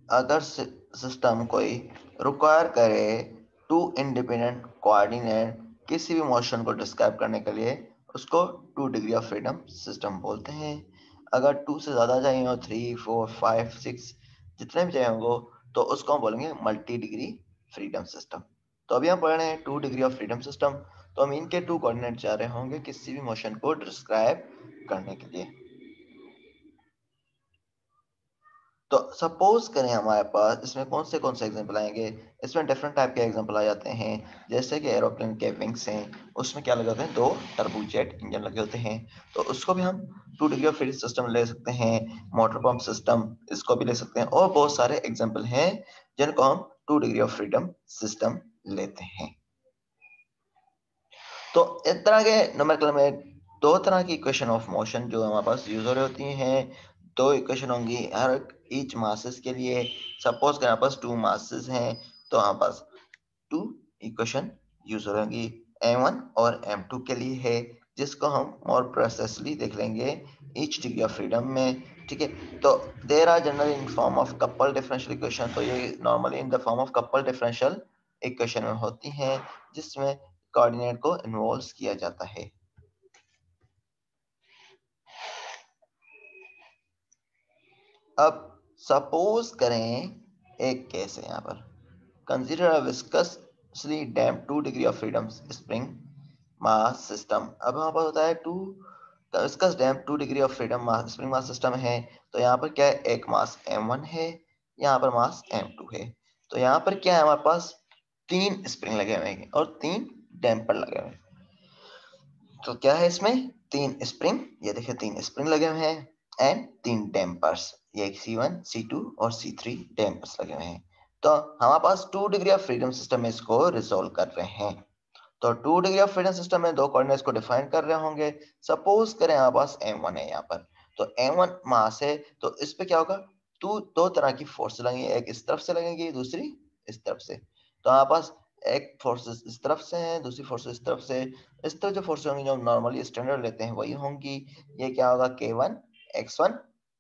अगर सिस्टम कोई रिक्वायर करे टू इंडिपेंडेंट कोऑर्डिनेट किसी भी मोशन को डिस्क्राइब करने के लिए, उसको 2 डिग्री ऑफ फ्रीडम सिस्टम बोलते हैं। अगर 2 से ज़्यादा चाहिए हो, 3, 4, 5, 6 जितने भी चाहिए होंगे, तो उसको हम बोलेंगे मल्टी डिग्री फ्रीडम सिस्टम। तो अभी हम पढ़ रहे हैं 2 डिग्री ऑफ फ्रीडम सिस्टम। तो हम इनके 2 कोऑर्डिनेट जा रहे होंगे किसी भी मोशन को डिस्क्राइब करने के लिए। तो सपोज करें हमारे पास इसमें कौन से एग्जांपल आएंगे। इसमें डिफरेंट टाइप के एग्जांपल आ जाते हैं, जैसे कि एरोप्लेन के विंग्स हैं, उसमें क्या लगे होते हैं, 2 टर्बोजेट इंजन लगे होते हैं, तो उसको भी हम 2 डिग्री ऑफ फ्रीडम सिस्टम ले सकते हैं। मोटर पंप सिस्टम, इसको भी ले सकते हैं, और बहुत सारे एग्जाम्पल हैं जिनको हम 2 डिग्री ऑफ फ्रीडम सिस्टम लेते हैं। तो इस तरह के न्यूमेरिकल में 2 तरह की इक्वेशन ऑफ मोशन जो हमारे पास यूज हो रही होती हैं। 2 इक्वेशन होंगी हर ईच मासेस के लिए। सपोज कि हमारे पास 2 मासेस हैं, तो हमारे पास 2 इक्वेशन यूज हो रहेंगी m1 और m2 के लिए है, जिसको हम और प्रोसेसली देख लेंगे ईच डिग्री ऑफ फ्रीडम में। ठीक है, तो there are generally in form of couple differential equation. तो ये normally in the form of couple differential equation में होती हैं, जिसमें कोऑर्डिनेट को इन्वॉल्व किया जाता है। अब सपोज करें एक केस है यहाँ पर, consider a viscously damped 2 degree of freedom spring mass system. अब हमारे पास होता है viscous damped 2 degree of freedom spring mass system है। तो यहाँ पर क्या है, एक मास m1 है, यहाँ पर मास m2 है। तो यहाँ पर क्या है, हमारे पास 3 स्प्रिंग लगे हुए हैं और 3 डैम्पर लगे हुए हैं। तो क्या है इसमें, 3 स्प्रिंग, ये देखिए 3 स्प्रिंग लगे हुए हैं एंड 3 डैम्पर्स, ये C1, C2 और C3 डैम्पर्स लगे हुए हैं। तो हमारे पास 2 डिग्री ऑफ फ्रीडम सिस्टम में इसको रिजोल्व कर रहे हैं। तो 2 डिग्री ऑफ फ्रीडम सिस्टम में 2 कोऑर्डिनेट्स को डिफाइन कर रहे होंगे। सपोज करें हमारे पास m1 है यहाँ पर, तो m1 मास है, तो इस पे क्या होगा, 2 तरह की फोर्स लगेंगी, एक इस तरफ से लगेंगी, दूसरी इस तरफ से। तो हमारे पास एक फोर्सेस इस तरफ से है, दूसरी फोर्सेस इस तरफ से। इस तरह जो फोर्सेस होंगी जो हम नॉर्मली स्टैंडर्ड लेते हैं वही होंगी। ये क्या होगा, k1 x1,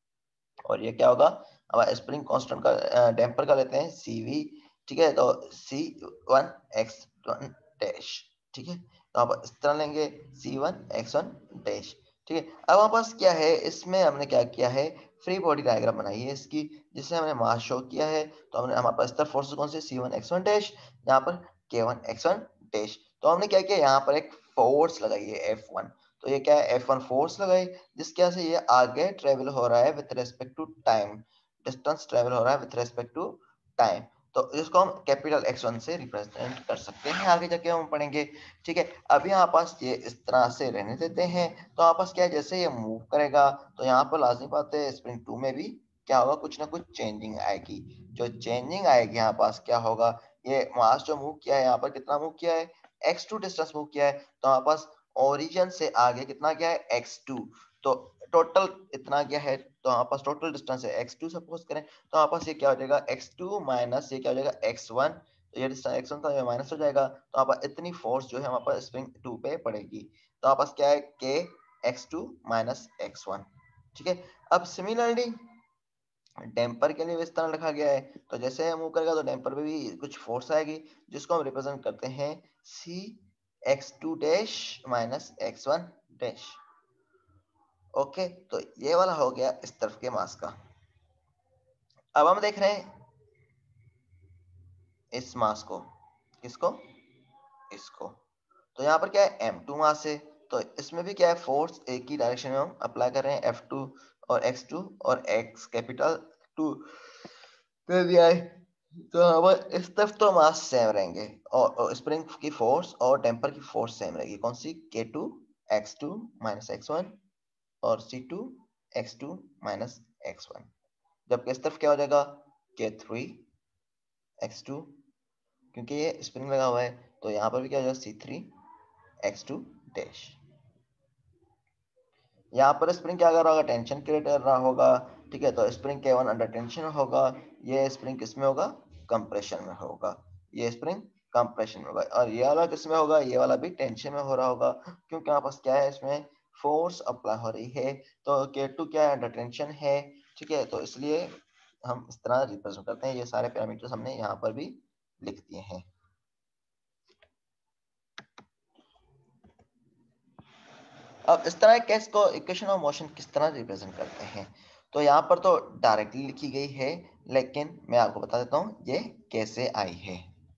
और ये क्या होगा, हमारा स्प्रिंग कांस्टेंट का डैम्पर का लेते हैं cv। ठीक है, तो c1 x1 डैश। ठीक है, तो आप इस तरह लेंगे c1 x1 डैश। ठीक है, अब हमारे पास क्या है, इसमें हमने क्या किया है, फ्री बॉडी डायग्राम बनाई है इसकी, जिससे हमने मास शो किया है। तो हमने हमारे पास इस फोर्स कौन से, c1 x1 डैश, यहाँ पर k1 x1 डैश। तो हमने क्या किया, यहाँ पर एक फोर्स लगाई है f1। तो ये क्या है, F1 फोर्स लगाई, जिसके वजह से ये आगे ट्रेवल हो रहा है with respect to time, distance travel हो रहा है विथ रेस्पेक्ट टू टाइम। तो इसको हम कैपिटल X1 से रिप्रेजेंट कर सकते हैं, आगे जाके हम पढ़ेंगे। ठीक है, अभी यहाँ पास ये इस तरह से रहने देते हैं। तो यहाँ पास क्या है, जैसे ये मूव करेगा तो यहाँ पर लाजमी बात है स्प्रिंग 2 में भी क्या होगा, कुछ ना कुछ चेंजिंग आएगी। जो चेंजिंग आएगी यहाँ पास क्या होगा, ये मास जो मूव किया है, यहाँ पर कितना मूव किया है, x2 डिस्टेंस मूव किया है। तो यहाँ पास ओरिजिन से आगे कितना गया है, x2। तो टोटल इतना गया है, तो हमारे पास टोटल डिस्टेंस है x2 सपोज करें। तो हमारे पास ये क्या हो जाएगा, x2 माइनस ये क्या हो जाएगा, x1। तो ये डिस्टेंस x1 था, ये माइनस हो जाएगा। तो हमारे पास इतनी फोर्स जो है हमारे पास स्प्रिंग 2 पे पड़ेगी। तो हमारे पास क्या है, k x2 माइनस x1। ठीक है, अब सिमिलरली डैम्पर के लिए भी इस तरह लिखा गया है। तो जैसे हम मूव करेगा तो डैम्पर पे भी कुछ फोर्स आएगी, जिसको हम रिप्रेजेंट करते हैं c x2 dash minus x1 dash. Okay, तो ये वाला हो गया इस तरफ के मास का। अब हम देख रहे हैं इस मास को, किसको, इसको। तो यहाँ पर क्या है, m2 मास है। तो इसमें भी क्या है, फोर्स एक ही डायरेक्शन में हम अप्लाई कर रहे हैं, F2 और x2 और x कैपिटल 2 पे भी आए। तो हमारे इस तरफ तो मास सेम रहेंगे, और स्प्रिंग की फोर्स और टेम्पर की फोर्स सेम रहेगी। कौन सी, k2 x2 माइनस x1 और c2 x2 माइनस x1। जबकि इस तरफ क्या हो जाएगा, k3 x2, क्योंकि ये स्प्रिंग लगा हुआ है। तो यहाँ पर भी क्या हो जाएगा, c3 x2 डैश। यहाँ पर स्प्रिंग क्या कर रहा होगा, टेंशन क्रिएट कर रहा होगा। ठीक है, तो स्प्रिंग K1 अंडर टेंशन होगा, ये स्प्रिंग किसमें होगा, कंप्रेशन में होगा। ये स्प्रिंग कंप्रेशन में होगा, और ये वाला किसमें होगा, ये वाला भी टेंशन में हो रहा होगा, क्योंकि यहाँ पास क्या है, इसमें फोर्स अप्लाई हो रही है। तो K2 क्या है, अंडर टेंशन है। ठीक है, तो इसलिए हम इस तरह रिप्रेजेंट करते हैं। ये सारे पैरामीटर्स हमने यहाँ पर भी लिख दिए हैं। अब इस तरह केस को इक्वेशन ऑफ मोशन किस तरह रिप्रेजेंट करते हैं, तो यहाँ पर तो डायरेक्टली लिखी गई है, लेकिन मैं आपको बता देता हूँ ये कैसे आई है।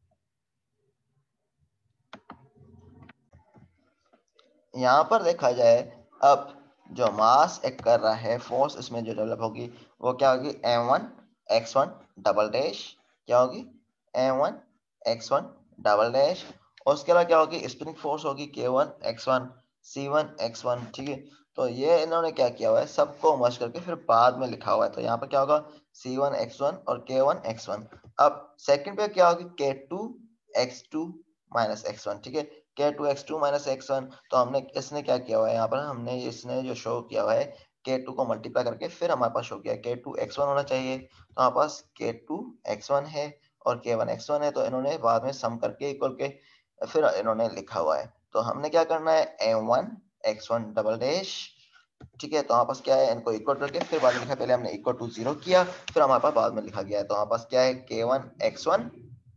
यहाँ पर देखा जाए, अब जो मास एक कर रहा है, फोर्स इसमें जो डेवलप होगी वो क्या होगी, m1 x1 डबल डैश, क्या होगी m1 x1 डबल डैश, और उसके अलावा क्या होगी, स्प्रिंग फोर्स होगी k1 x1 c1 x1। ठीक है, तो ये इन्होंने क्या किया हुआ है, सबको मर्ज करके फिर बाद में लिखा हुआ है। तो यहाँ पर क्या होगा, c1 x1 और k1 x1। अब सेकंड पे क्या होगी, k2 x2 माइनस x1। ठीक है, k2 x2 माइनस x1, तो हमने इसने क्या किया हुआ है, यहाँ पर हमने इसने जो शो किया हुआ है k2 को मल्टीप्लाई करके फिर हमारे पास शो किया k2 x1 होना चाहिए, तो हमारे पास k2 x1 है और k1 x1 है, तो इन्होंने बाद में सम करके इक्वल के फिर इन्होंने लिखा हुआ है। तो हमने क्या करना है, m1 x1 डबल डैश, ठीक है, तो हमारे पास क्या है, इनको इक्वल करके फिर बाद में लिखा, पहले हमने इक्वल टू 0 किया, फिर हमारे पास बाद में लिखा गया है। तो हमारे पास क्या है, k1 x1,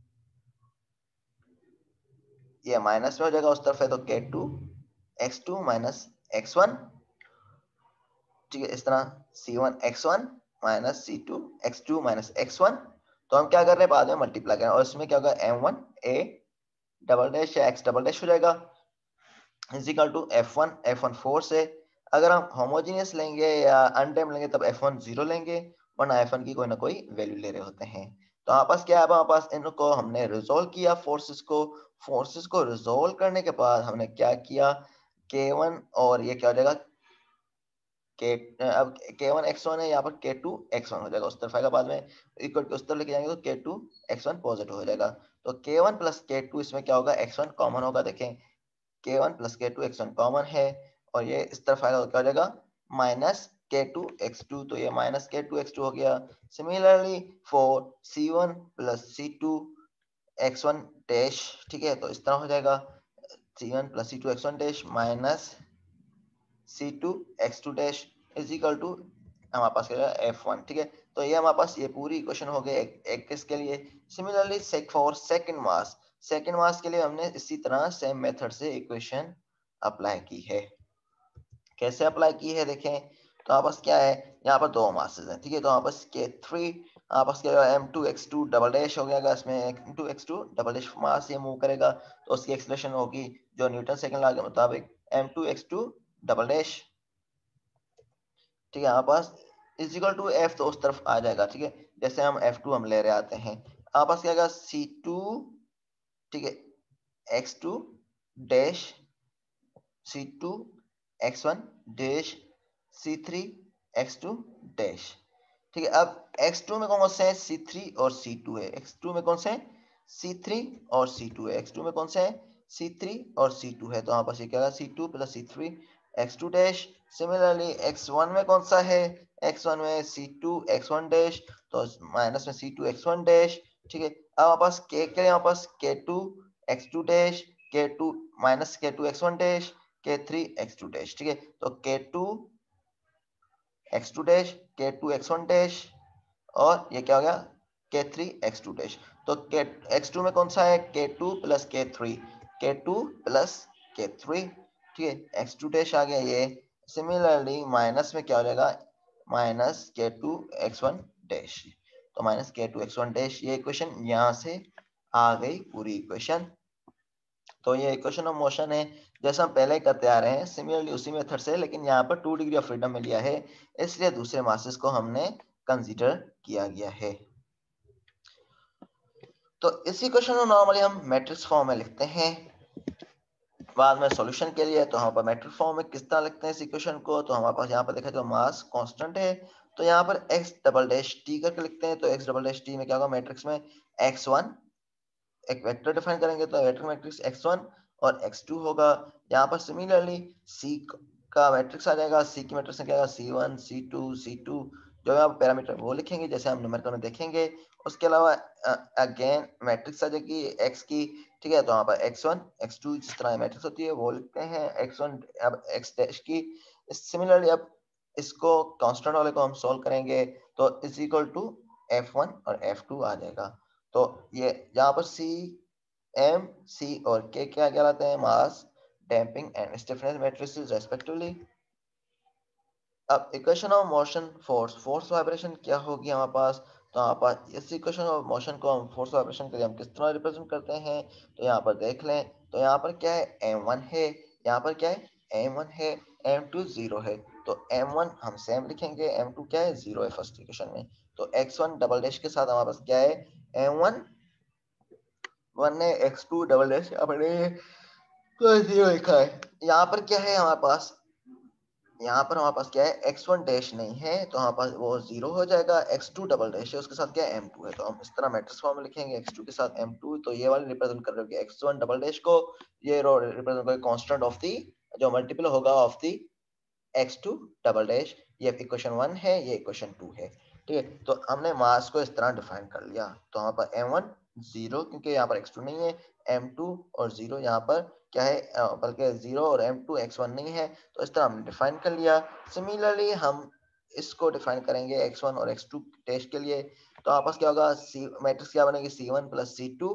ये माइनस में हो जाएगा उस तरफ है, तो k2 x2 माइनस x1। ठीक है, इस तरह c1 x1 minus c2 x2 minus x1। तो हम क्या कर रहे हैं, बाद में मल्टीप्लाई करें, और इसमें क्या होगा, m1 a डबल डैश या x डबल डैश हो जाएगा is equal to f1 force है। अगर हम होमोजीनियस लेंगे या अनटाइम लेंगे तब f1 0 लेंगे, वरना f1 की कोई ना कोई वैल्यू ले रहे होते हैं। तो हमारे पास क्या है, हमारे पास इनको हमने रिजोल्व किया फोर्सेस को रिजोल्व करने के बाद हमने क्या किया, k1 और ये क्या हो जाएगा, के अब k1 x1 है, यहाँ पर k2 x1 हो जाएगा, उस तरफ आएगा बाद में इक्वल टू, उस तरफ लेके जाएंगे तो k2 x1 पॉजिटिव हो जाएगा। तो k1 प्लस k2 इसमें क्या होगा, x1 कॉमन होगा, देखें k1 plus k2 x1 common है, और ये इस तरफ आएगा तो क्या हो जाएगा, माइनस k2 x2, तो ये माइनस k2 x2 हो गया। Similarly for c1 plus c2 x1 dash, ठीक है, तो इस तरह हो जाएगा c1 plus c2 x1 dash minus c2 x2 dash is equal to हमारे पास क्या है f1। ठीक है, तो ये हमारे पास ये पूरी इक्वेशन हो गई एक केस के लिए। सिमिलरली फॉर सेकंड मास के लिए हमने इसी तरह सेम मेथड से इक्वेशन अप्लाई की है। कैसे अप्लाई की है देखें, तो हमारे पास क्या है, यहाँ पर दो मासेस हैं, ठीक है, तो हमारे पास k3, हमारे पास क्या होगा, m2 x2 डबल डैश हो गया, इसमें m2 x2 डबल डैश मास ये मूव करेगा, तो उसकी एक्सलेशन होगी जो न्यूटन सेकंड लॉ के मुताबिक m2 x2 डबल डैश। ठीक है, हमारे पास इज इक्वल टू एफ, तो उस तरफ आ जाएगा। ठीक है, जैसे हम f2 हम ले रहे आते हैं, हमारे पास क्या आएगा, c2, ठीक है, x2 dash c2 x1 dash c3 x2 dash. ठीक है, अब x2 में कौन से हैं, c3 और c2 है, x2 में कौन से हैं, c3 और c2 है, x2 में कौन से हैं, c3 और c2 है, तो हमारे पास ये क्या है, c2 plus c3 x2 dash. Similarly x1 में कौन सा है, x1 में c2 x1 डैश, तो माइनस में c2 x1 डैश। ठीक है, अब हमारे पास k के लिए हमारे पास k2 x2 dash, k2 minus k2 x1 dash, k3 x2 dash. ठीक है, तो k2 x2 dash, k2 x1 dash, और ये क्या हो गया, k3 x2 डैश। तो x2 में कौन सा है, k2 plus k3, k2 plus k3। ठीक है, x2 डैश आ गया ये। सिमिलरली माइनस में क्या हो जाएगा, माइनस k2 x1 डैश, तो माइनस k2 x1 डैश, ये इक्वेशन यहाँ से आ गई पूरी इक्वेशन। तो ये इक्वेशन ऑफ मोशन है, जैसा हम पहले ही करते आ रहे हैं सिमिलरली उसी मेथड से, लेकिन यहाँ पर 2 डिग्री ऑफ फ्रीडम में लिया है, इसलिए दूसरे मासेस को हमने कंसीडर किया गया है। तो इस इक्वेशन को नॉर्मली हम मैट्रिक्स फॉर्म में लिखते हैं बाद में सॉल्यूशन के लिए। तो यहाँ पर मैट्रिक्स फॉर्म में किस तरह लिखते हैं इस इक्वेशन को, तो हमारे पास यहाँ पर देखा जो मास कांस्टेंट है, तो यहाँ पर x डबल डैश टी करके लिखते हैं। तो x डबल डैश टी में क्या होगा, मैट्रिक्स में x1 एक वेक्टर डिफाइन करेंगे, तो वेक्टर मैट्रिक्स x1 और x2 होगा। यहाँ पर सिमिलरली c का मैट्रिक्स आ जाएगा, c की मैट्रिक्स में क्या आएगा, c1 c2 जो यहाँ पैरामीटर वो लिखेंगे जैसे हम न्यूमेरिकल में देखेंगे। उसके अलावा अगेन मैट्रिक्स आ जाएगी x की। ठीक है, तो यहाँ पर x1 x2 जिस तरह मैट्रिक्स होती है वो लिखते हैं, x1 अब x डैश की। सिमिलरली अब इसको कांस्टेंट वाले को हम सोल्व करेंगे, तो इज इक्वल टू F1 और F2 आ जाएगा। तो ये यहाँ पर C, M, C और K क्या कहलाते हैं? Mass, damping and stiffness matrices respectively. अब equation of motion force vibration क्या होगी हमारे पास? तो यहाँ पर इस इक्वेशन ऑफ मोशन को हम फोर्स वाइब्रेशन के लिए हम किस तरह रिप्रेजेंट करते हैं? तो यहाँ पर देख लें, तो यहाँ पर क्या है? M1 है, यहाँ पर क्या है? M1 है, M2 0 है। तो M1 हम सेम लिखेंगे, M2 क्या है? 0 है फर्स्ट इक्वेशन में। तो x1 डबल डैश के साथ हमारे पास क्या है? M1 1 है, x2 डबल डैश अपने तो 0 लिखा है। यहाँ पर क्या है हमारे पास? यहाँ पर हमारे पास क्या है? x1 डैश नहीं है, तो हमारे पास वो 0 हो जाएगा। x2 डबल डैश है, उसके साथ क्या है? M2 है, तो हम इस तरह मैट्रिक्स फॉर्म में लिखेंगे x2 के साथ M2। तो ये वाले रिप्रेजेंट कर रहे हो x1 डबल डैश को, ये रो रिप्रेजेंट करेंगे कांस्टेंट ऑफ दी, जो मल्टीपल होगा of the x2 double dash. ये इक्वेशन 1 है, ये इक्वेशन 2 है। ठीक है, तो हमने मास को इस तरह डिफाइन कर लिया। तो हमारे पास M1 0, क्योंकि यहाँ पर x2 नहीं है, M2 और 0 यहाँ पर क्या है? बल्कि 0 और M2 x1 नहीं है, तो इस तरह हमने डिफाइन कर लिया। सिमिलरली हम इसको डिफाइन करेंगे x1 और x2 टेस्ट के लिए। तो आपस क्या होगा? मैट्रिक्स क्या बनेगी? C1 प्लस C2,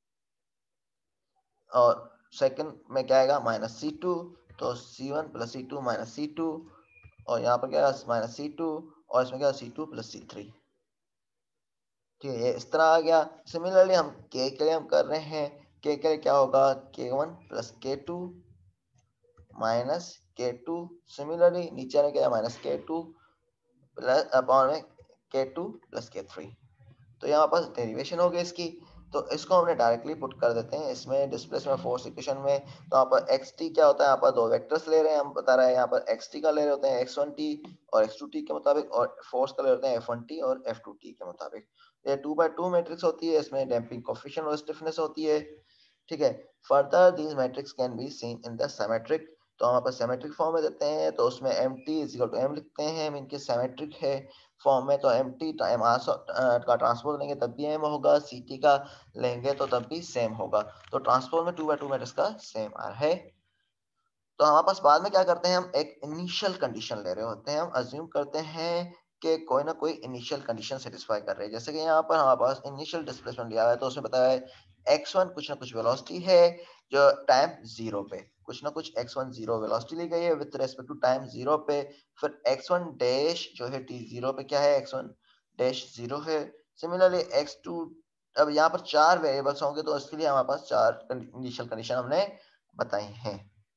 और सेकंड में क्या आएगा? Minus C2। तो C1 plus C2 minus C2, और यहाँ पर क्या है? माइनस C2, और इसमें क्या? C2 plus C3। ठीक है, ये इस तरह आ गया। सिमिलरली हम K के लिए हम कर रहे हैं, K के लिए क्या होगा? K1 plus K2 minus K2। Similarly नीचे आने क्या? माइनस K2 प्लस अपॉन में K2 प्लस K3। तो यहाँ पास डेरिवेशन हो गई इसकी। तो इसको हमने डायरेक्टली पुट कर देते हैं इसमें डिस्प्लेसमेंट फोर्स इक्वेशन में। तो यहाँ पर xt क्या होता है? यहाँ पर दो वेक्टर्स ले रहे हैं, हम बता रहे हैं यहाँ पर xt का ले रहे होते हैं x1t और x2t के मुताबिक, और फोर्स का ले होते हैं f1t और f2t के मुताबिक। ये 2x2 मैट्रिक्स होती है, इसमें डैम्पिंग कोफिशिएंट और स्टिफनेस होती है। ठीक है, further these matrix can be seen in the symmetric. तो हम यहाँ सिमेट्रिक फॉर्म में देते हैं, तो उसमें mt is equal to m लिखते हैं, हम इनके सिमेट्रिक है फॉर्म में। तो mt मास का ट्रांसपोज लेंगे तब भी m होगा, ct का लेंगे तो तब भी सेम होगा। तो ट्रांसपोज में 2x2 मैट्रिक्स का सेम आ है। तो हमारे पास बाद में क्या करते हैं? हम एक इनिशियल कंडीशन ले रहे होते हैं, हम अज्यूम करते हैं कि कोई ना कोई इनिशियल कंडीशन सेटिस्फाई कर रहे हैं। जैसे कि यहाँ पर हमारे पास इनिशियल डिस्प्लेसमेंट लिया हुआ है, तो उसमें बताया है x1 कुछ ना कुछ वेलोसिटी है जो टाइम 0 पे, कुछ ना कुछ x1 0 वेलोसिटी ली गई है विद रेस्पेक्ट टू टाइम 0 पे। फिर x1 डैश जो है t0 पे क्या है? x1 डैश 0 है। सिमिलरली x2, अब यहाँ पर 4 वेरिएबल्स होंगे, तो इसके लिए हमारे पास 4 इनिशियल कंडीशन हमने बताई हैं।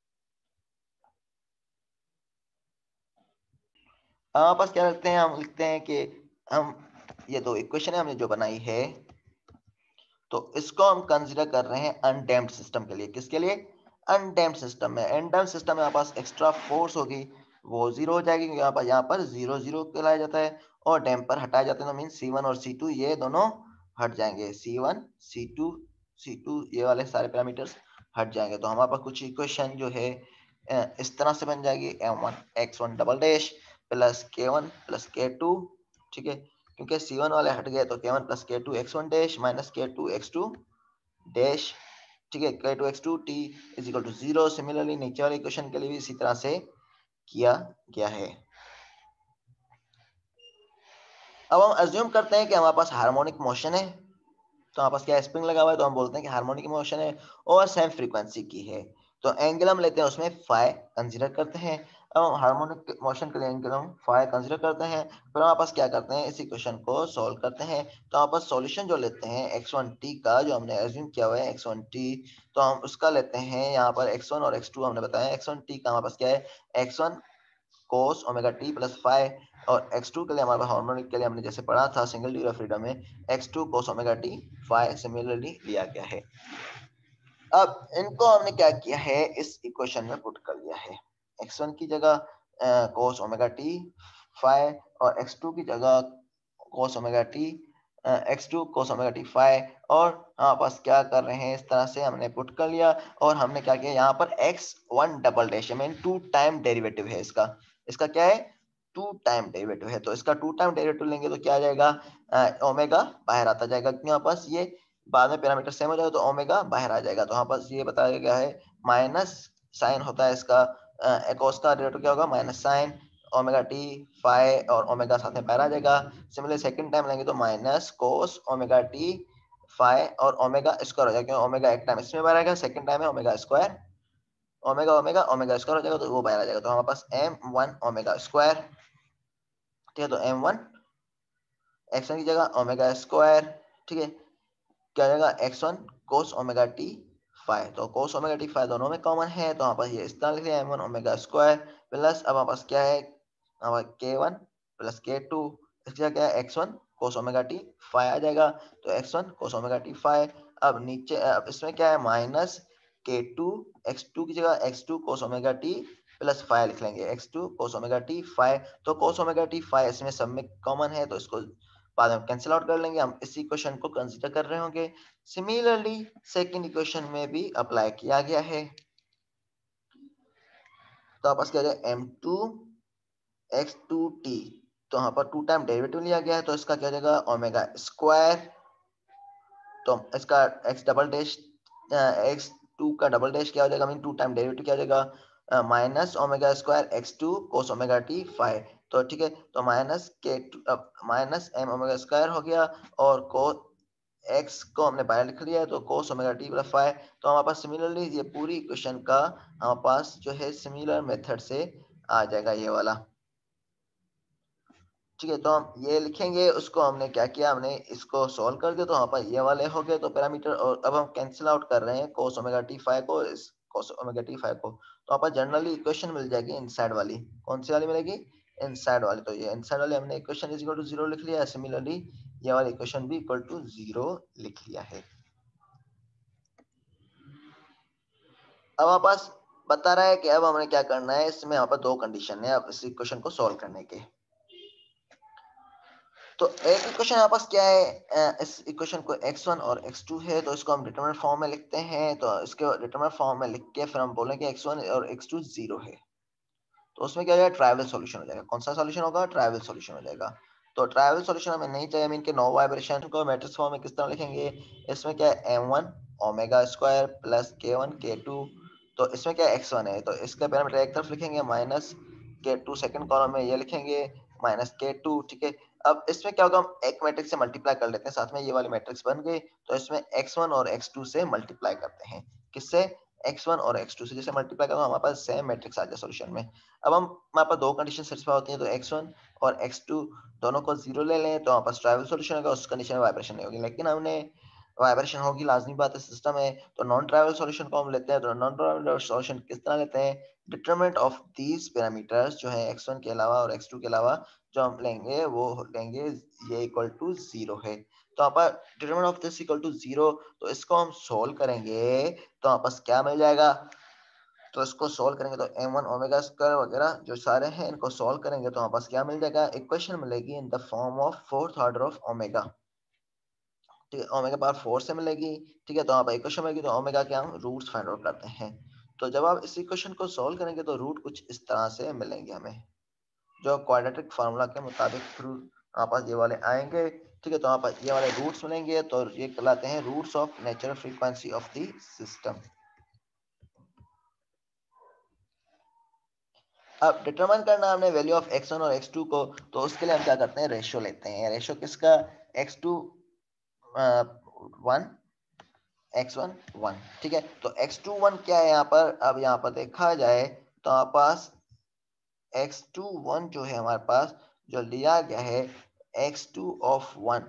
हमारे पास क्या रखते हैं? हम लिखते हैं कि हम ये दो इक्वेशन है हमने जो बनाई है, तो इसको हम कंसीडर कर रहे हैं अनडैम्प्ड सिस्टम के लिए। किसके लिए? अनडैम्प्ड सिस्टम में। अनडैम्प्ड सिस्टम में हमारे पास एक्स्ट्रा फोर्स होगी, वो 0 हो जाएगी, क्योंकि यहाँ पर 0 0 कहलाया जाता है, और डैम्पर हटाए जाते हैं, तो मीन C1 और C2 ये दोनों हट जाएंगे। C1 C2 C2 ये वाले सारे पैरामीटर्स हट जाएंगे। तो हमारे पास कुछ इक्वेशन जो है इस तरह से बन जाएगी, M1 x1 double dash plus K1 plus K2। ठीक है, क्योंकि C1 वाले हट गए, तो K1 plus K2 x1 dash minus K2 x2 dash. ठीक है, K2 x2 t is equal to 0। Similarly नीचे वाले इक्वेशन के लिए भी इसी तरह से किया गया है। अब हम अज्यूम करते हैं कि हमारे पास हार्मोनिक मोशन है। तो हमारे पास क्या स्प्रिंग लगा हुआ है, तो हम बोलते हैं कि हार्मोनिक मोशन है और सेम फ्रीक्वेंसी की है। तो एंगल हम लेते हैं, उसमें फाई कंसीडर करते हैं। अब हम हार्मोनिक मोशन के लिए एंगल हम फाई कंसीडर करते हैं। फिर हमारे पास क्या करते हैं? इस इक्वेशन को सॉल्व करते हैं। तो हमारे पास सॉल्यूशन जो लेते हैं x1t का, जो हमने एज्यूम किया हुआ है x1t, तो हम उसका लेते हैं। यहाँ पर x1 और x2 हमने बताया। x1t का हमारे पास क्या है? x1 cos omega t plus phi, और x2 के लिए हमारे हार्मोनिक के लिए हमने जैसे पढ़ा था सिंगल डिग्री ऑफ फ्रीडम में, x2 cos omega t phi similarly लिया गया है। अब इनको हमने क्या किया है? इस इक्वेशन में पुट कर लिया है। x1 की जगह cos ओमेगा t फाई, और x2 की जगह cos omega t x2 cos omega t phi. और हमारे पास क्या कर रहे हैं? इस तरह से हमने पुट कर लिया, और हमने क्या किया? यहाँ पर x1 double dash mean 2 time derivative है इसका। इसका क्या है? 2 टाइम डेरिवेटिव है। तो इसका 2 टाइम डेरिवेटिव लेंगे तो क्या आ जाएगा? ओमेगा बाहर आता जाएगा, क्योंकि यहाँ पास ये बाद में पैरामीटर सेम हो जाएगा, तो ओमेगा बाहर आ जाएगा। तो यहाँ पास ये बताया गया है माइनस साइन होता है इसका, cos का डेरिवेटिव क्या होगा? Minus sine omega t phi और ओमेगा साथ में बाहर आ जाएगा। सिमिलरली सेकंड टाइम लेंगे तो minus cos omega t phi और ओमेगा स्क्वायर हो जाएगा, क्योंकि ओमेगा एक टाइम इसमें बाहर आएगा, सेकंड टाइम है omega square, omega omega omega square हो जाएगा तो वो बाहर आ जाएगा। तो हमारे पास m1 ओमेगा स्क्वायर, ठीक है, तो m1 x1 की जगह ओमेगा स्क्वायर, ठीक है, क्या हो जाएगा x1 cos omega t phi, तो कोस ओमेगा टी फाइ दोनों में कॉमन है तो हमारे पास ये इस तरह लिख लिया m1 ओमेगा स्क्वायर प्लस अब हमारे पास क्या है हमारा k1 प्लस k2, इसकी जगह क्या है x1 cos omega t phi आ जाएगा, तो x1 cos omega t phi. अब नीचे अब इसमें क्या है माइनस k2 x2 की जगह x2 cos omega t plus phi लिख लेंगे, x2 cos omega t phi, तो कोस ओमेगा टी फाइ इसमें सब में कॉमन है तो इसको बाद में कैंसिल आउट कर लेंगे। हम इस इक्वेशन को कंसीडर कर रहे होंगे। सिमिलरली सेकंड इक्वेशन में भी अप्लाई किया गया है, तो आपस क्या जाए m2 x2t, तो यहाँ पर 2 टाइम डेरिवेटिव लिया गया है तो इसका क्या हो जाएगा ओमेगा स्क्वायर, तो इसका x डबल डैश x2 का डबल डैश क्या हो जाएगा मीन 2 टाइम डेरिवेटिव क्या हो जाएगा minus omega square x2 cos omega t phi, तो ठीक है, तो माइनस के माइनस m ओमेगा स्क्वायर हो गया और को x को हमने बाहर लिख लिया है तो cos omega t plus phi, तो हमारे पास सिमिलरली ये पूरी इक्वेशन का हमारे पास जो है सिमिलर मेथड से आ जाएगा ये वाला, ठीक है, तो हम ये लिखेंगे, उसको हमने क्या किया हमने इसको सॉल्व कर दिया तो वहां पर ये वाले हो गए तो पैरामीटर, और अब हम कैंसिल आउट कर रहे हैं कोस ओमेगा टी फाइ को इस कोस ओमेगा टी फाइ को, तो वहां पर जनरली इक्वेशन मिल जाएगी इनसाइड वाली, कौन सी वाली मिलेगी इनसाइड वाली, तो ये इनसाइड वाली हमने इक्वेशन इज इक्वल टू 0 लिख लिया है, सिमिलरली ये वाली इक्वेशन भी इक्वल टू 0 लिख लिया है। अब हमारे पास बता रहा है कि अब हमें क्या करना है, इसमें यहाँ पर दो कंडीशन है अब इस इक्वेशन को सॉल्व करने के, तो एक इक्वेशन यहाँ पास क्या है इस इक्वेशन को x1 और x2 है तो इसको हम डिटरमिनेंट फॉर्म में लिखते हैं, तो इसके डिटरमिनेंट फॉर्म में लिख के फिर हम बोलेंगे x1 और x2 0 है, तो उसमें क्या हो जाएगा ट्राइवल सॉल्यूशन हो जाएगा, कौन सा सॉल्यूशन होगा ट्राइवल सॉल्यूशन हो जाएगा, तो ट्राइवल सॉल्यूशन हमें नहीं चाहिए, मीन के नो वाइब्रेशन को मैट्रिक्स फॉर्म में किस तरह लिखेंगे, इसमें क्या है m1 omega square plus k1 k2, तो इसमें क्या x1 है तो इसका पैरामीटर एक तरफ लिखेंगे माइनस k2 सेकंड कॉलम में ये लिखेंगे माइनस k2, ठीक है, अब इसमें क्या होगा हम एक मैट्रिक्स से मल्टीप्लाई कर लेते हैं, साथ में ये वाली मैट्रिक्स बन गई, तो इसमें x1 और x2 से मल्टीप्लाई करते हैं, किससे x1 और x2 से, जैसे मल्टीप्लाई करो हमारे पास सेम मैट्रिक्स आ जाए सॉल्यूशन में। अब हम हमारे पास दो कंडीशन सेटिस्फाई होती हैं तो x1 और x2 दोनों को 0 ले लें तो हमारे पास ट्राइवल सॉल्यूशन होगा, उस कंडीशन में वाइब्रेशन नहीं होगी, लेकिन हमने वाइब्रेशन होगी लाजमी बात है सिस्टम है, तो नॉन ट्राइवल सॉल्यूशन को हम लेते हैं, तो नॉन ट्राइवल सॉल्यूशन किस तरह लेते हैं, डिटरमिनेंट ऑफ दीज पैरामीटर्स जो है x1 के अलावा और x2 के अलावा जो हम लेंगे वो लेंगे ये इक्वल टू 0 है, तो यहाँ पर determinant of this equal to 0, तो इसको हम सोल्व करेंगे तो हमारे पास क्या मिल जाएगा, तो इसको सोल्व करेंगे तो m1 ओमेगा स्क्वायर वगैरह जो सारे हैं इनको सोल्व करेंगे तो हमारे पास क्या मिल जाएगा, इक्वेशन मिलेगी in the form of fourth order of omega, ठीक है, ओमेगा पावर 4 से मिलेगी, ठीक है, तो यहाँ पर इक्वेशन मिलेगी तो ओमेगा के हम रूट्स फाइंड आउट करते हैं, तो जब आप इस इक्वेशन को सोल्व करेंगे तो रूट कुछ इस तरह से मिलेंगे हमें, जो क्वाड्रेटिक फार्मूला के मुताबिक थ्रू यहाँ पास ये वाले आएंगे, ठीक है, तो यहाँ पर ये वाले रूट्स मिलेंगे तो ये कहलाते हैं roots of natural frequency of the system. अब डिटरमाइन करना हमने वैल्यू ऑफ x1 और x2 को, तो उसके लिए हम क्या करते हैं रेशियो लेते हैं, रेशियो किसका x2 1 x1 1, ठीक है, तो x2 1 क्या है यहाँ पर, अब यहाँ पर देखा जाए तो हमारे पास x2 1 जो है हमारे पास जो लिया गया है x2 ऑफ 1,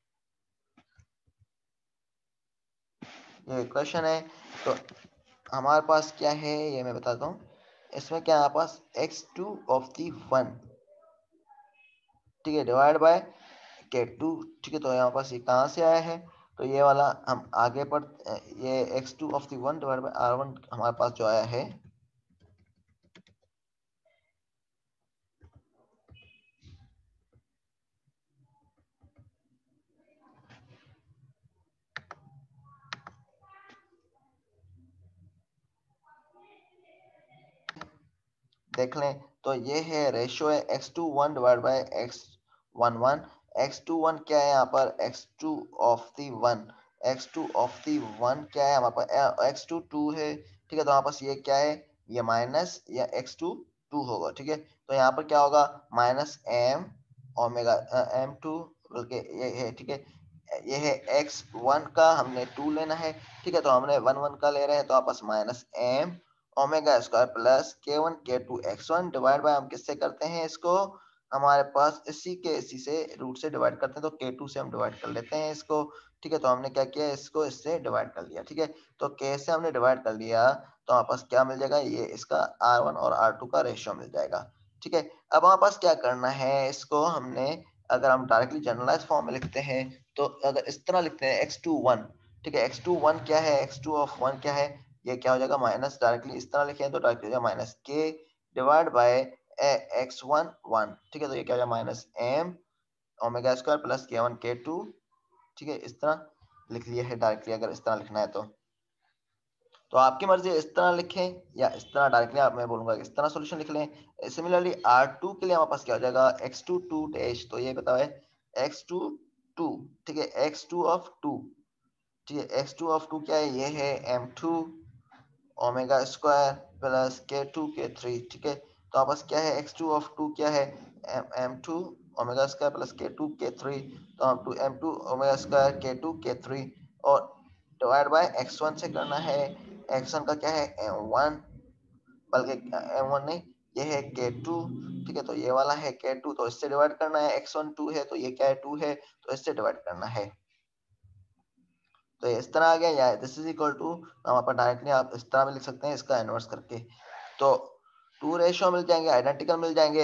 ये इक्वेशन है, तो हमारे पास क्या है ये मैं बताता हूँ, इसमें क्या है हमारे पास x2 ऑफ दी 1, ठीक है, डिवाइड बाय k2, ठीक है, तो यहाँ पास ये कहाँ से आया है, तो ये वाला हम आगे पढ़ ये x2 of the 1 divide by r1 हमारे पास जो आया है, देख लें तो ये है रेशियो है x2 1 divide by x1 1, x2 1 क्या है यहाँ पर x2 of the 1, x2 of the 1 क्या है हमारे पास x2 2 है, ठीक है, तो हमारे पास ये क्या है ये माइनस या x2 टू होगा, ठीक है। तो यहाँ पर क्या होगा, माइनस एम ओमेगा m2, बल्कि ये है, ठीक है, ये है x1 का हमने 2 लेना है, ठीक है। तो हमने 1 1 का ले रहे हैं, तो आपस minus m omega square plus k1 k2 x1 divide by, हम किससे करते हैं इसको, हमारे पास इसी से रूट से डिवाइड करते हैं, तो k2 से हम डिवाइड कर लेते हैं इसको, ठीक है। तो हमने क्या किया, इसको इससे डिवाइड कर लिया, ठीक है। तो k से हमने डिवाइड कर लिया, तो हमारे पास क्या मिल जाएगा, ये इसका r1 और r2 का रेशियो मिल जाएगा, ठीक है। अब हमारे पास क्या करना है, इसको हमने, अगर हम डायरेक्टली जनरलाइज फॉर्म में लिखते हैं, तो अगर इस तरह लिखते हैं x21, ठीक है, x21 क्या है, x2 ऑफ 1 क्या है, ये क्या हो जाएगा, माइनस, डायरेक्टली इस तरह लिखें तो डायरेक्टली हो जाएगा minus k divide by x1 1, ठीक है। तो ये क्या हो जाएगा, minus m omega square plus k1 k2, ठीक है। इस तरह लिख लिया है डायरेक्टली, अगर इस तरह लिखना है तो आपकी मर्जी है, इस तरह लिखें या इस तरह डायरेक्टली, आप, मैं बोलूंगा इस तरह सॉल्यूशन लिख लें। सिमिलरली R2 के लिए हमारे पास क्या हो जाएगा, x2 2 डैश, तो ये बताओ है x2 2, ठीक है, x2 ऑफ 2, ठीक है, x2 ऑफ 2 क्या है, ये है m2 omega square plus k2 k3, ठीक है। तो आपस क्या है, x2 ऑफ 2 क्या है, m2 omega square plus k2 k3, तो हम m2 omega square k2 k3, और डिवाइड बाय x1 से करना है, x1 का क्या है m1, बल्कि m1 नहीं, ये है k2, ठीक है। तो ये वाला है k2, तो इससे डिवाइड करना है, x1 2 है, तो ये क्या है 2 है, तो इससे डिवाइड करना है। तो इस तरह आ गया, या दिस इज इक्वल टू, हम अपन डायरेक्टली आप इस तरह भी लिख सकते हैं इसका इनवर्स करके, तो 2 रेशियो मिल जाएंगे, आइडेंटिकल मिल जाएंगे,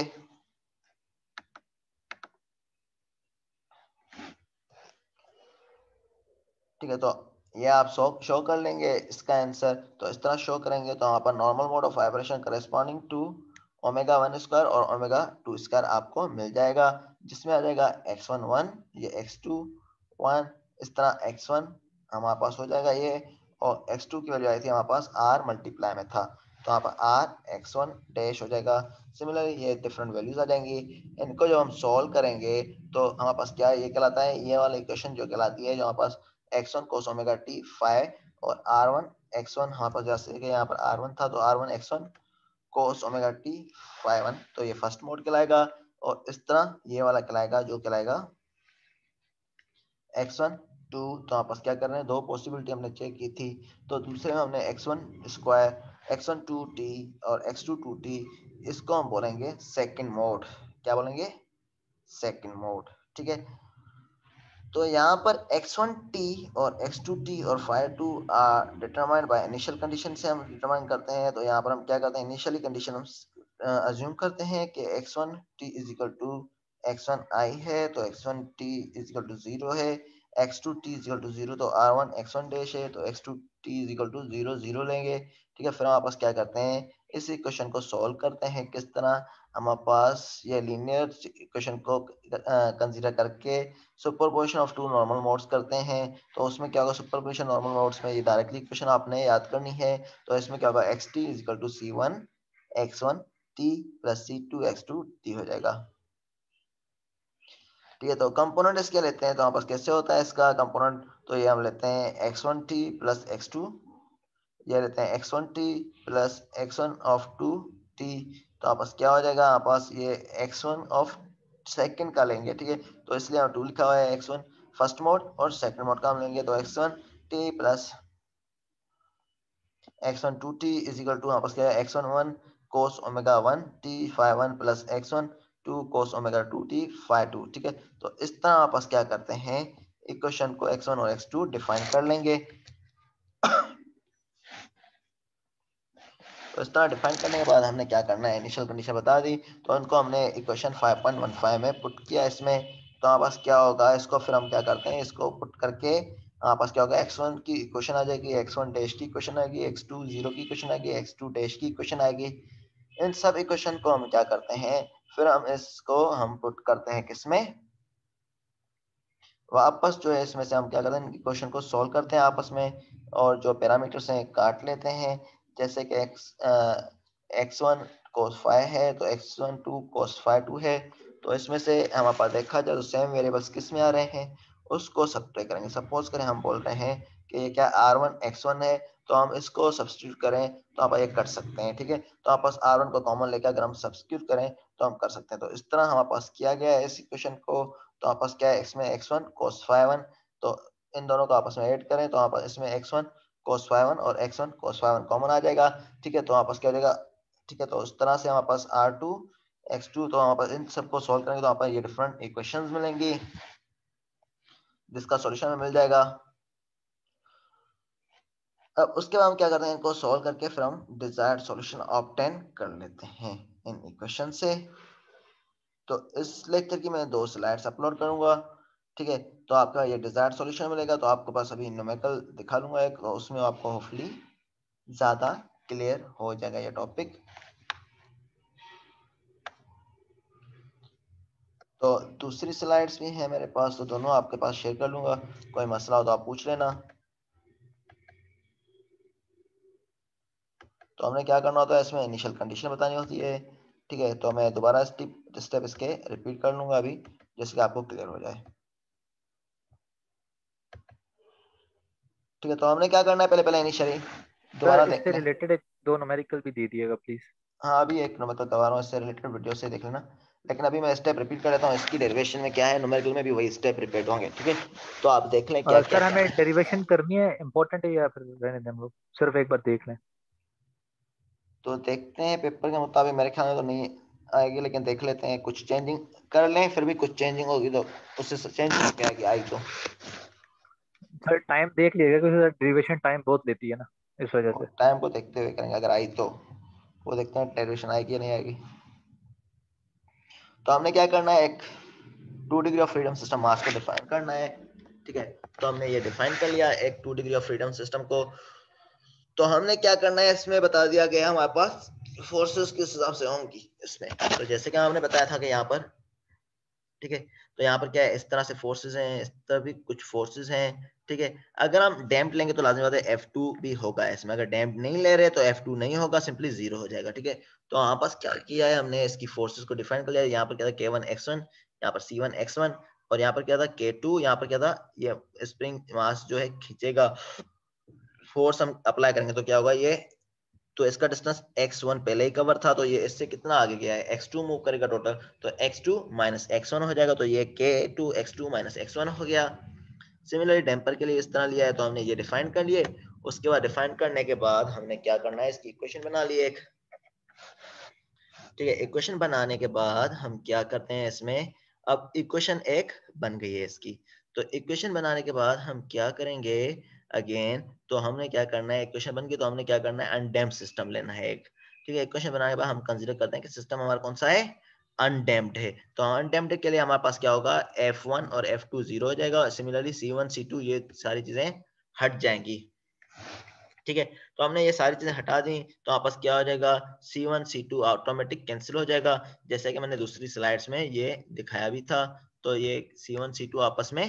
ठीक है। तो ये आप शो कर लेंगे इसका आंसर, तो इस तरह शो करेंगे, तो यहाँ पर normal mode of vibration corresponding to omega 1 square और ओमेगा 2 स्क्वायर आपको मिल जाएगा, जिसमें आ जाएगा x1 1, ये x2 1, इस तरह x1 हमारे पास हो जाएगा ये, और x2 की वैल्यू आई थी हमारे पास r मल्टीप्लाई में था, तो यहाँ पर r x1 डैश हो जाएगा। सिमिलरली ये डिफरेंट वैल्यूज आ जाएंगी, इनको जब हम सॉल्व करेंगे तो हमारे पास क्या ये कहलाता है, ये वाला इक्वेशन जो कहलाती है, जो हमारे पास x1 cos omega t phi और r1 x1, हमारे पास जैसे कि यहाँ पर r1 था, तो r1 x1 cos omega t phi 1, तो ये फर्स्ट मोड कहलाएगा, और इस तरह ये वाला कहलाएगा, जो कहलाएगा x1 2, तो आपस क्या कर रहे हैं, दो पॉसिबिलिटी हमने चेक की थी, तो दूसरे में हमने x1 स्क्वायर, x1 2t और x2 2t, इसको हम बोलेंगे सेकंड मोड, क्या बोलेंगे, सेकंड मोड, ठीक है। तो यहाँ पर x1t और x2t और phi 2 determined by initial condition से हम डिटरमाइन करते हैं, तो यहाँ पर हम क्या करते हैं, इनिशियली कंडीशन हम अज्यूम करते हैं कि x1t is equal to x1i है, तो x1t इज इक्वल टू 0 है, x2t इज इक्वल टू 0, तो r1 x1 डैश है, तो x2t इज इक्वल टू 0 0 लेंगे, ठीक है। फिर हम आपस क्या करते हैं, इस इक्वेशन को सॉल्व करते हैं, किस तरह, हमारे पास ये लीनियर इक्वेशन को कंसीडर करके superposition of two normal modes करते हैं, तो उसमें क्या होगा, सुपरपोजिशन नॉर्मल मोड्स में ये डायरेक्टली इक्वेशन आपने याद करनी है, तो इसमें क्या होगा, x t is equal to c one x one t plus c two x two t हो जाएगा, ठीक है। तो कंपोनेंट इसके लेते हैं, तो हमारे पास कैसे होता है इसका कंपोनेंट, तो ये हम लेते हैं x one t plus x two, ये लेते हैं x one t plus x one of two t, तो आपस क्या हो जाएगा, हमारे पास ये एक्स वन ऑफ सेकंड का लेंगे, ठीक है। तो इसलिए हम टू लिखा हुआ है, एक्स वन फर्स्ट मोड और सेकंड मोड का हम लेंगे, तो x one t plus x one two t is equal to, आपस क्या है, x one one cos omega one t phi one plus x one two cos omega two t phi two, ठीक है। तो इस तरह आपस क्या करते हैं, इक्वेशन को एक्स वन और एक्स टू डिफाइन कर लेंगे, तो इस तरह डिफाइन करने के बाद हमने क्या करना है, इनिशियल कंडीशन बता दी, तो उनको हमने इक्वेशन 5.15 में पुट किया इसमें, तो हमारे पास क्या होगा, इसको फिर हम क्या करते हैं, इसको पुट करके हमारे पास क्या होगा, x1 की इक्वेशन आ जाएगी, x1 डैश की इक्वेशन आएगी, x2 जीरो की इक्वेशन आएगी, x2 डैश की इक्वेशन आएगी, इन सब इक्वेशन को हम क्या करते हैं, फिर हम इसको हम पुट करते हैं किसमें, वापस जो है इसमें से हम क्या करते हैं, क्वेश्चन को सॉल्व करते हैं आपस में, और जो पैरामीटर्स हैं काट लेते हैं, जैसे कि एक्स वन कोस फाइ है, तो x one two cos phi two है, तो इसमें से हमारे पास देखा जाए तो सेम वेरिएबल्स किस में आ रहे हैं, उसको सब्ट्रैक्ट करेंगे। सपोज करें हम बोल रहे हैं कि ये क्या r1 x1 है, तो हम इसको सब्स्टिट्यूट करें तो आप ये कर सकते हैं, ठीक है। तो आप पास R1 को कॉमन लेकर अगर हम सब्स्टिट्यूट करें तो हम कर सकते हैं। तो इस तरह हमारे पास किया गया है इस इक्वेशन को। तो आप पास क्या है, x में x1 cos phi 1, तो इन दोनों को आपस में ऐड करें तो आप इसमें x1 cos phi 1 और x1 cos phi 1 कॉमन आ जाएगा, ठीक है। तो हमारे पास क्या हो जाएगा, ठीक है। तो इस तरह से हमारे पास R2 x2, तो हमारे पास इन सबको सॉल्व करेंगे तो हमारे पास ये डिफरेंट इक्वेशंस मिलेंगी जिसका सॉल्यूशन हमें मिल जाएगा। अब उसके बाद हम क्या करते हैं, इनको सॉल्व करके फिर हम डिजायर्ड सॉल्यूशन ऑब्टेन कर लेते हैं इन इक्वेशन से। तो इस लेक्चर की मैं 2 स्लाइड्स अपलोड करूंगा, ठीक है। तो आपका ये डिजायर्ड सॉल्यूशन मिलेगा। तो आपके पास अभी न्यूमेरिकल दिखा लूंगा एक, तो उसमें आपको होपफुली ज्यादा क्लियर हो जाएगा ये टॉपिक। तो दूसरी स्लाइड्स भी है मेरे पास, तो दोनों आपके पास शेयर कर लूंगा, कोई मसला हो तो आप पूछ लेना। तो हमने क्या करना होता है, इसमें इनिशियल कंडीशन बतानी होती है, ठीक है। तो मैं दोबारा स्टेप इसके रिपीट कर लूंगा अभी, जैसे कि आपको क्लियर हो जाए, ठीक है। तो हमने क्या करना है, पहले पहले इनिशियली सर दोबारा देख इससे लें। रिलेटेड एक 2 न्यूमेरिकल भी दे दिएगा प्लीज। हाँ अभी एक मतलब करवा रहा हूँ, इससे रिलेटेड वीडियो से देख लेना। लेकिन अभी मैं स्टेप रिपीट कर लेता हूँ, इसकी डेरिवेशन में क्या है, न्यूमेरिकल में भी वही स्टेप रिपीट होंगे, ठीक है। तो आप देख लें क्या क्या सर क्या हमें है। डेरिवेशन करनी है, इम्पोर्टेंट है या फिर रहने दें हम लोग, सिर्फ एक बार देख लें। तो देखते हैं पेपर के मुताबिक मेरे ख्याल में तो नहीं आएगी, लेकिन देख लेते हैं, कुछ चेंजिंग कर लें, फिर भी कुछ चेंजिंग होगी तो उससे चेंजिंग होके आएगी, आई तो। सर टाइम देख लीजिएगा क्योंकि डेरिवेशन टाइम बहुत लेती है ना, इस वजह से। और टाइम को देखते हुए करेंगे, अगर आई तो वो देखते हैं डेरिवेशन आएगी या नहीं आएगी। तो हमने क्या करना है, एक 2 degree of freedom system mass को डिफाइन करना है, ठीक है। तो हमने ये डिफाइन कर लिया एक 2 डिग्री ऑफ फ्रीडम सिस्टम को। तो हमने क्या करना है, इसमें बता दिया गया हमारे पास फोर्सेस किस हिसाब से होंगी इसमें। तो जैसे कि हमने बताया था कि यहाँ पर, ठीक है। तो यहाँ पर क्या है, इस तरह से फोर्सेस हैं, इस तरह भी कुछ फोर्सेस हैं, ठीक है। अगर हम डैम्प लेंगे तो लाजमी बात है F2 भी होगा इसमें, अगर डैम्प नहीं ले रहे तो F2 नहीं होगा, सिंपली 0 हो जाएगा, ठीक है। तो यहाँ पास क्या किया है हमने, इसकी फोर्सेस को डिफाइन कर लिया। यहाँ पर क्या था K1 x1, यहाँ पर C1 x1, और यहाँ पर क्या था K2, यहाँ पर क्या था, ये स्प्रिंग मास जो है खींचेगा, फोर्स हम अप्लाई करेंगे तो क्या होगा ये, तो इसका डिस्टेंस x1 पहले ही कवर था, तो ये इससे कितना आगे गया है, x2 मूव करेगा टोटल, तो x2 माइनस x1 हो जाएगा, तो ये K2 x2 माइनस x1 हो गया। सिमिलरली डैम्पर के लिए इस तरह लिया है, तो हमने ये डिफाइन कर लिए। उसके बाद डिफाइन करने के बाद हमने क्या करना है, इसकी इक्वेशन बना ली एक, ठीक है। इक्वेशन बनाने के बाद हम क्या करते हैं इसमें, अब इक्वेशन एक बन गई है इसकी। तो इक्वेशन बनाने के बाद हम क्या करेंगे अगेन, तो हमने क्या करना है, इक्वेशन बन गई तो हमने क्या करना है, अनडैम्प्ड सिस्टम लेना है एक, ठीक है। इक्वेशन बनाने के बाद हम कंसीडर करते हैं कि सिस्टम हमारा कौन सा है, अनडैम्प्ड है। तो अनडैम्प्ड के लिए हमारे पास क्या होगा, F1 और F2 0 हो जाएगा, सिमिलरली C1 C2 ये सारी चीजें हट जाएंगी, ठीक है। तो हमने ये सारी चीजें हटा दी, तो आपस क्या हो जाएगा, C1 C2 ऑटोमेटिक कैंसिल हो जाएगा, जैसे कि मैंने दूसरी स्लाइड्स में ये दिखाया भी था। तो ये C1 C2 आपस में,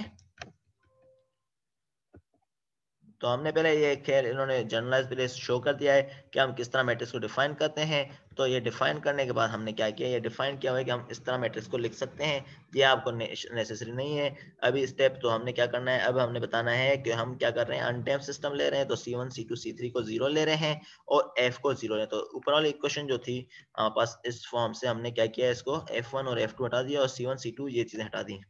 तो हमने पहले ये खैर इन्होंने जनरलाइज पहले शो कर दिया है कि हम किस तरह मैट्रिक्स को डिफाइन करते हैं। तो ये डिफाइन करने के बाद हमने क्या किया, ये डिफाइन किया हुआ है कि हम इस तरह मैट्रिक्स को लिख सकते हैं, ये आपको नेसेसरी नहीं है अभी स्टेप। तो हमने क्या करना है, अब हमने बताना है कि हम क्या कर रहे हैं, अनडैम्प्ड सिस्टम ले रहे हैं, तो C1 C2 C3 को 0 ले रहे हैं और F को 0 ले। तो ऊपर वाली इक्वेशन जो थी हमारे पास, इस फॉर्म से हमने क्या किया, इसको F1 और F2 हटा दिया और C1 C2 ये चीजें हटा दी।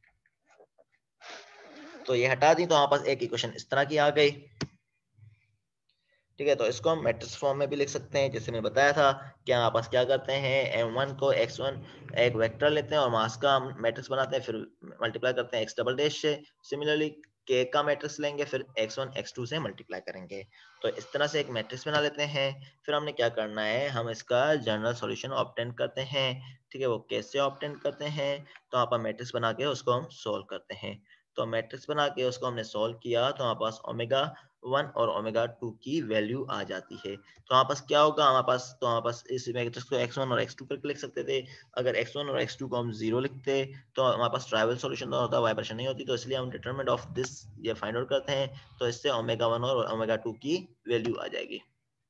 तो ये हटा दी तो हमारे पास एक इक्वेशन इस तरह की आ गई, ठीक है। तो इसको हम मैट्रिक्स फॉर्म में भी लिख सकते हैं, जैसे मैं बताया था कि हम आपस क्या करते हैं, m1 को x1 एक वेक्टर लेते हैं और मास का हम मैट्रिक्स बनाते हैं, फिर मल्टीप्लाई करते हैं x डबल डैश से। सिमिलरली k का मैट्रिक्स लेंगे, फिर x1 x2 से मल्टीप्लाई करेंगे। तो इस तरह से एक मैट्रिक्स बना लेते हैं। फिर हमने क्या करना है, हम इसका जनरल सॉल्यूशन ऑब्टेन करते हैं, ठीक है। वो कैसे ऑब्टेन करते हैं, तो आप मैट्रिक्स बना के उसको हम सोल्व करते हैं। तो मैट्रिक्स बना के उसको हमने सोल्व किया तो हमारे पास ओमेगा 1 और ओमेगा 2 की वैल्यू आ जाती है। तो हमारे पास क्या होगा, हमारे पास तो हमारे पास इस मैट्रिक्स को x1 और x2 करके लिख सकते थे। अगर x1 और x2 को हम 0 लिखते तो हमारे पास ट्राइवल सॉल्यूशन तो होता, वाइब्रेशन नहीं होती। तो इसलिए हम डिटरमिनेंट ऑफ दिस ये फाइंड आउट करते हैं, तो इससे ओमेगा 1 और ओमेगा 2 की वैल्यू आ जाएगी,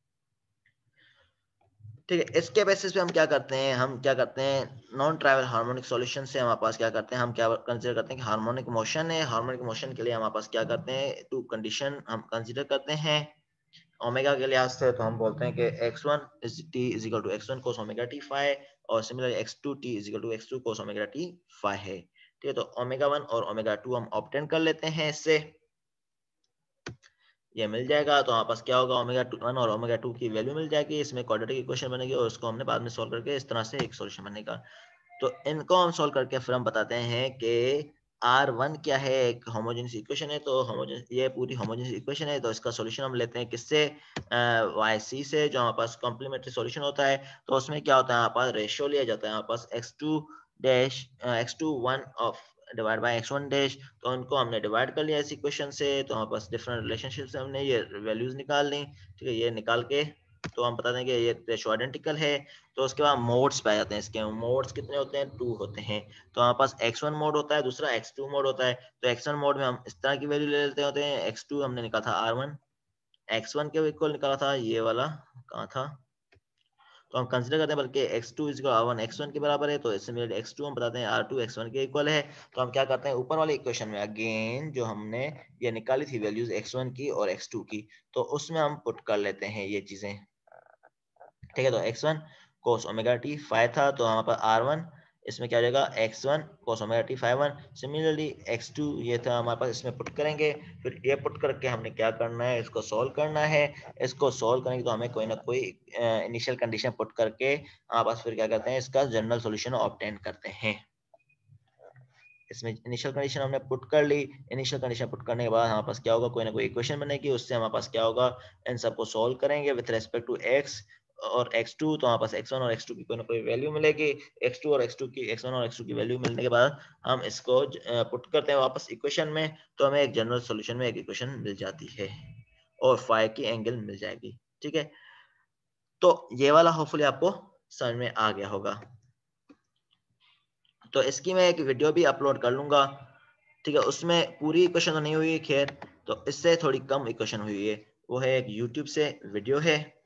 ठीक है। इसके बेसिस पे हम क्या करते हैं, हम क्या करते हैं, नॉन ट्राइवल हार्मोनिक सॉल्यूशन से हमारे पास क्या करते हैं, हम क्या कंसीडर करते हैं कि हार्मोनिक मोशन है। हार्मोनिक मोशन के लिए हमारे पास क्या करते हैं, टू कंडीशन हम कंसीडर करते हैं, ओमेगा के लिहाज से तो हम बोलते हैं कि x1 is t is equal to x1 cos omega t phi और similarly x2 t is equal to x2 cos omega t phi है। ठीक है, तो ओमेगा 1 और ओमेगा 2 हम ऑब्टेन कर लेते हैं इससे, ये मिल जाएगा। तो हमारे पास क्या होगा, ओमेगा 1 और ओमेगा 2 की वैल्यू मिल जाएगी, इसमें क्वाड्रेटिक इक्वेशन बनेगी और उसको हमने बाद में सॉल्व करके इस तरह से एक सॉल्यूशन बनेगा। तो इनको हम सॉल्व करके फिर हम बताते हैं कि R1 क्या है, एक होमोजेनियस इक्वेशन है, तो होमोजेनियस, ये पूरी होमोजेनियस इक्वेशन है, तो इसका सॉल्यूशन हम लेते हैं किससे, YC से, जो हमारे पास कॉम्प्लीमेंट्री सॉल्यूशन होता है। तो उसमें क्या होता है, हमारे पास रेशियो लिया जाता है, हमारे पास x2 dash x2 1 of divide by x1 dash, तो उनको हमने डिवाइड कर लिया इस इक्वेशन से, तो हमारे पास डिफरेंट रिलेशनशिप से हमने ये वैल्यूज निकाल ली। ठीक है, ये निकाल के तो हम बता दें कि ये रेशियो आइडेंटिकल है। तो उसके बाद मोड्स पाए जाते हैं, इसके मोड्स कितने होते हैं, 2 होते हैं। तो हमारे पास x1 मोड होता है, दूसरा x2 मोड होता है। तो x1 मोड में हम इस तरह की वैल्यू ले लेते होते हैं, x2 हमने निकाला था R1, x1 के इक्वल निकाला था ये वाला, कहाँ था, तो हम कंसीडर करते हैं बल्कि x2 इज R1 x1 के बराबर है, तो इससे मेरे x2 हम बताते हैं R2 x1 के इक्वल है। तो हम क्या करते हैं, ऊपर वाले इक्वेशन में अगेन जो हमने ये निकाली थी वैल्यूज x1 की और x2 की, तो उसमें हम पुट कर लेते हैं ये चीजें। ठीक है, तो x1 cos omega t phi था, तो हमारे पास R1 इसमें क्या हो जाएगा, x1 cos omega t phi 1। Similarly x2 ये था हमारे पास, इसमें पुट करेंगे, फिर ये पुट करके हमने क्या करना है, इसको सॉल्व करना है। इसको सॉल्व करेंगे तो हमें कोई ना कोई इनिशियल कंडीशन पुट करके हमारे पास फिर क्या करते हैं, इसका जनरल सॉल्यूशन ऑब्टेन करते हैं। इसमें इनिशियल कंडीशन हमने पुट कर ली, इनिशियल कंडीशन पुट करने के बाद हमारे पास क्या होगा, कोई ना कोई इक्वेशन बनेगी, उससे हमारे पास क्या होगा, इन सबको सॉल्व करेंगे विद रेस्पेक्ट टू x और x2, तो हमारे पास x1 और x2 की कोई ना कोई वैल्यू मिलेगी। x2 और x2 की, x1 और x2 की वैल्यू मिलने के बाद हम इसको पुट करते हैं वापस इक्वेशन में, तो हमें एक जनरल सॉल्यूशन में एक इक्वेशन मिल जाती है और फाई की एंगल मिल जाएगी। ठीक है, तो ये वाला होपफुली आपको समझ में आ गया होगा। तो इसकी मैं एक वीडियो भी अपलोड कर लूंगा। ठीक है, उसमें पूरी इक्वेशन तो नहीं हुई है खैर, तो इससे थोड़ी कम इक्वेशन हुई है, वो है एक यूट्यूब से वीडियो है,